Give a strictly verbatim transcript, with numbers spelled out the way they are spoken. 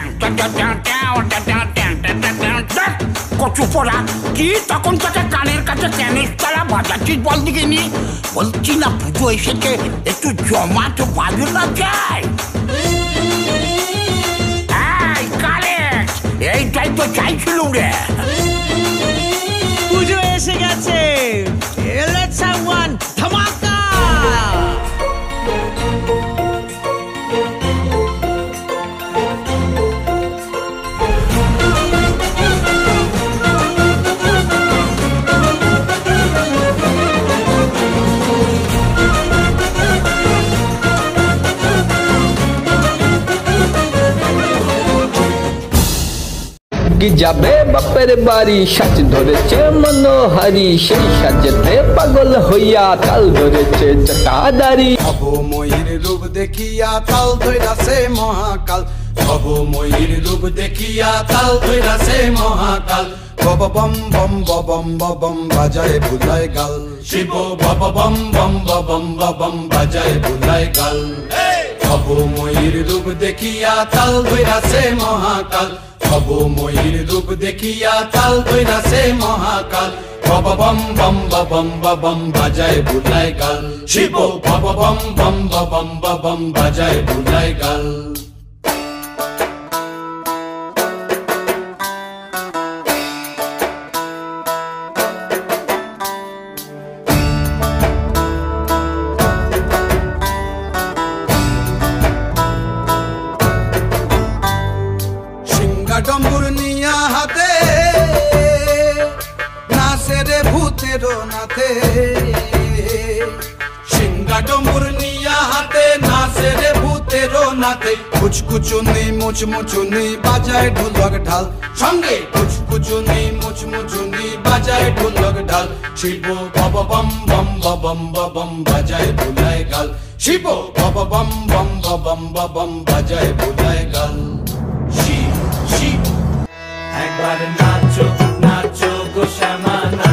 কচু পোড়া কি তখন থেকে কানের কাছে ক্যানের তালা বাজাচ্ছিস বল দিকে নি বলছি না পুজো এসেছে একটু জমা তো বাজু না যায়। এইটাই তো চাইছিলুম রে। পুজো এসে গেছে, let's have one ধামাকা। কি যাবে বাপের বাড়ি সাজ ধরেছে মনোহারি সেই সাজেতে পাগল হইয়া তাল ধরেছে জটাদারি। ভবময়ীর রূপ দেখিয়া তাল ধইরাছে মহাকাল, ভবময়ীর রূপ দেখিয়া তাল ধইরাছে মহাকাল। বব বম বম বম বম বাজায় বুলায় গাল, শিব বব বম বম বম বম বাজায় বুলায় গাল। ভবময়ীর রূপ দেখিয়া তাল ধইরাছে মহাকাল, ভবময়ীর রূপ দেখিয়া তাল ধইরাছে মহাকাল। বব বম বম বম বম বাজায় বুলায় গাল, শিব বব বম বম বম বম বাজায় বুলায় গাল। ডম্বুর নিয়া হাতে নাচে রে ভূতের নাথে, সিংহা ডম্বুর নিয়া হাতে নাচে রে ভূতের নাথে। কুচকুচুনি মুচমুচুনি বাজায় ঢোলক ঢাল, সঙ্গে কুচকুচুনি মুচমুচুনি বাজায় ঢোলক ঢাল। শিব বব বম বম বম বম বাজায় বুলায় গাল, শিব বব বম বম বম বম বাজায় বুলায় গাল। একবার নাচো নাচো গো শ্যামা।